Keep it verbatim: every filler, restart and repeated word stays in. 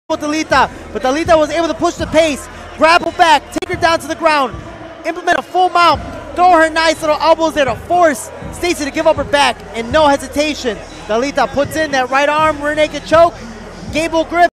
with Dalita, but Dalita was able to push the pace, grapple back, take her down to the ground, implement a full mount, throw her nice little elbows there to force Stacy to give up her back, and no hesitation. Dalita puts in that right arm rear naked choke, Gable grip.